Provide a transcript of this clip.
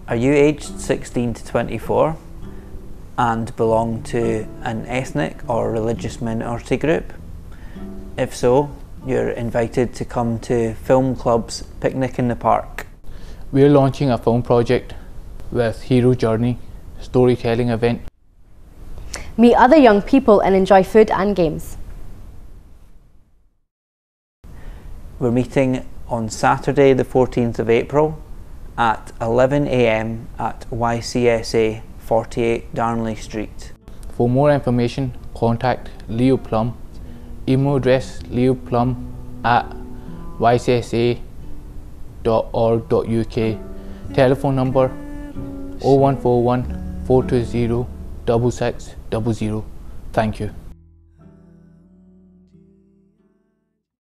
Are you aged 16 to 24 and belong to an ethnic or religious minority group? If so, you're invited to come to Film Club's Picnic in the Park. We're launching a film project with Hero Journey, storytelling event. Meet other young people and enjoy food and games. We're meeting on Saturday the 14th of April at 11 AM at YCSA 48 Darnley Street. For more information, contact Leo Plum. Email address leoplum@ycsa.org.uk. Telephone number 0141 420 6600. Thank you.